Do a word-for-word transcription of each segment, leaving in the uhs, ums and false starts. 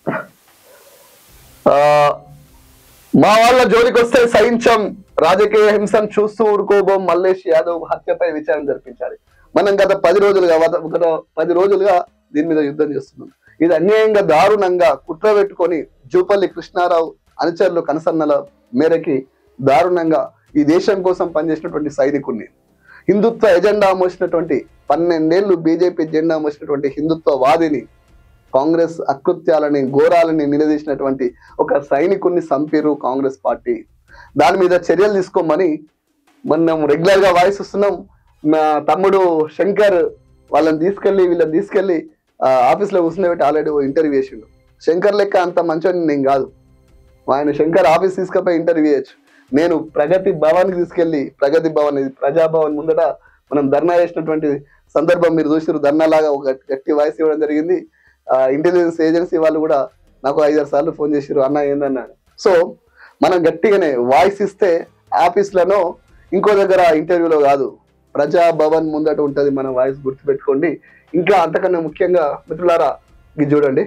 మా వాళ్ళ జోలికి వస్తే సహించం, రాజకీయ హింసను చూస్తూ ఊరుకోబోం, మల్లేష్ యాదవ్ హత్యపై విచారణ జరిపించాలి. మనం గత పది రోజులుగా గత పది రోజులుగా దీని మీద యుద్ధం చేస్తున్నాం. ఇది అన్యాయంగా దారుణంగా కుట్ర పెట్టుకొని జూపల్లి కృష్ణారావు అనుచరులు కనసన్నల మేరకి దారుణంగా ఈ దేశం కోసం పనిచేసినటువంటి సైనికుడిని, హిందుత్వ ఎజెండా మోసినటువంటి పన్నెండేళ్లు బీజేపీ ఎజెండా మోసినటువంటి హిందుత్వ వాదిని, కాంగ్రెస్ అకృత్యాలని ఘోరాలని నిలదీసినటువంటి ఒక సైనికుడిని చంపిరు కాంగ్రెస్ పార్టీ. దాని మీద చర్యలు తీసుకోమని మనం రెగ్యులర్ గా వాయిస్ వస్తున్నాం. మా తమ్ముడు శంకర్ వాళ్ళని తీసుకెళ్లి వీళ్ళని తీసుకెళ్లి ఆఫీస్ లో కూర్చుని ఆల్రెడీ ఇంటర్వ్యూ చేసిండు. శంకర్ లెక్క అంత మంచోని నేను కాదు. ఆయన శంకర్ ఆఫీస్ తీసుకపోయి ఇంటర్వ్యూ చేయొచ్చు. నేను ప్రగతి భవన్ కి తీసుకెళ్లి, ప్రగతి భవన్ ఇది ప్రజాభవన్ ముందట మనం ధర్నా చేసినటువంటి సందర్భం మీరు చూసారు. ధర్నా లాగా ఒక గట్టి వాయిస్ ఇవ్వడం జరిగింది. ఇంటెలిజెన్స్ ఏజెన్సీ వాళ్ళు కూడా నాకు ఐదారు సార్లు ఫోన్ చేసారు, అన్న ఏందన్నా. సో మనం గట్టిగానే వాయిస్ ఇస్తే ఆఫీస్లలో ఇంకో దగ్గర ఇంటర్వ్యూలో కాదు, ప్రజాభవన్ ముందట ఉంటుంది మన వాయిస్, గుర్తుపెట్టుకోండి. ఇంకా అంతకన్నా ముఖ్యంగా మిత్రులారా, ఇది చూడండి,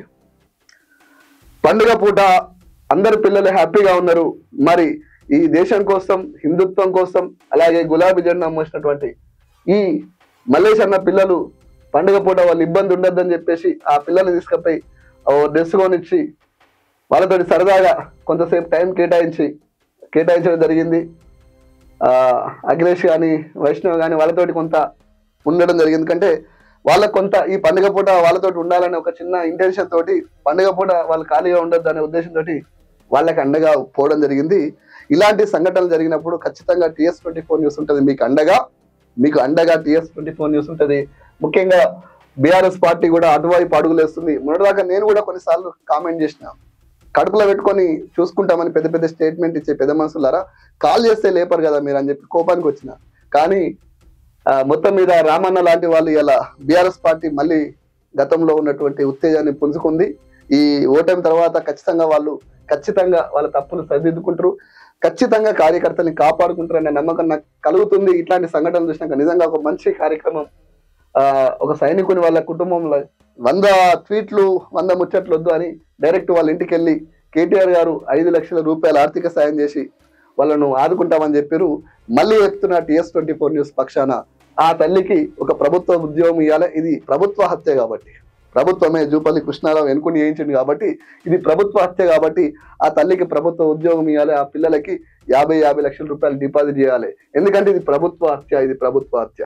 పండుగ పూట అందరు పిల్లలు హ్యాపీగా ఉన్నారు. మరి ఈ దేశం కోసం, హిందుత్వం కోసం, అలాగే గులాబీ జెండా మోసినటువంటి ఈ మల్లేష్ అన్న పిల్లలు పండుగ పూట వాళ్ళు ఇబ్బంది ఉండద్దని చెప్పేసి ఆ పిల్లల్ని తీసుకపోయి డ్రెస్ కొనిచ్చి వాళ్ళతో సరదాగా కొంతసేపు టైం కేటాయించి కేటాయించడం జరిగింది. ఆ అఖిలేష్ కానీ వైష్ణవ్ కానీ వాళ్ళతోటి కొంత ఉండడం జరిగింది. ఎందుకంటే వాళ్ళకు కొంత ఈ పండుగ పూట వాళ్ళతోటి ఉండాలనే ఒక చిన్న ఇంటెన్షన్ తోటి, పండుగ పూట వాళ్ళు ఖాళీగా ఉండొద్దు అనే ఉద్దేశంతో వాళ్ళకి అండగా పోవడం జరిగింది. ఇలాంటి సంఘటనలు జరిగినప్పుడు ఖచ్చితంగా టీఎస్ ట్వంటీ ఫోర్ న్యూస్ ఉంటుంది మీకు అండగా, మీకు అండగా టీఎస్ ట్వంటీ ఫోర్ న్యూస్ ఉంటుంది. ముఖ్యంగా బీఆర్ఎస్ పార్టీ కూడా అటువైపు అడుగులేస్తుంది. మొన్నటిదాకా నేను కూడా కొన్నిసార్లు కామెంట్ చేసిన, కడుపులో పెట్టుకొని చూసుకుంటామని పెద్ద పెద్ద స్టేట్మెంట్ ఇచ్చే పెద్ద మనుషులారా కాల్ చేస్తే లేపరు కదా మీరు అని చెప్పి కోపానికి వచ్చిన. కానీ మొత్తం మీద రామన్న లాంటి వాళ్ళు ఇలా బీఆర్ఎస్ పార్టీ మళ్ళీ గతంలో ఉన్నటువంటి ఉత్తేజాన్ని పుంజుకుంది. ఈ ఓటమి తర్వాత ఖచ్చితంగా వాళ్ళు ఖచ్చితంగా వాళ్ళ తప్పులు సరిదిద్దుకుంటారు, ఖచ్చితంగా కార్యకర్తల్ని కాపాడుకుంటారు అనే నమ్మకం నాకు కలుగుతుంది. ఇట్లాంటి సంఘటనలు చూసినాక నిజంగా ఒక మంచి కార్యక్రమం. ఆ ఒక సైనికుని వాళ్ళ కుటుంబంలో వంద ట్వీట్లు వంద ముచ్చట్లు వద్దు అని డైరెక్ట్ వాళ్ళ ఇంటికి వెళ్ళి కేటీఆర్ గారు ఐదు లక్షల రూపాయల ఆర్థిక సాయం చేసి వాళ్ళను ఆదుకుంటామని చెప్పారు. మళ్ళీ చెప్తున్న టీఎస్ ట్వంటీ ఫోర్ న్యూస్ పక్షాన ఆ తల్లికి ఒక ప్రభుత్వ ఉద్యోగం ఇవ్వాలి. ఇది ప్రభుత్వ హత్య కాబట్టి, ప్రభుత్వమే జూపల్లి కృష్ణారావు ఎన్నుకుని చేయించింది కాబట్టి ఇది ప్రభుత్వ హత్య కాబట్టి ఆ తల్లికి ప్రభుత్వ ఉద్యోగం ఇవ్వాలి. ఆ పిల్లలకి యాభై యాభై లక్షల రూపాయలు డిపాజిట్ చేయాలి. ఎందుకంటే ఇది ప్రభుత్వ హత్య, ఇది ప్రభుత్వ హత్య.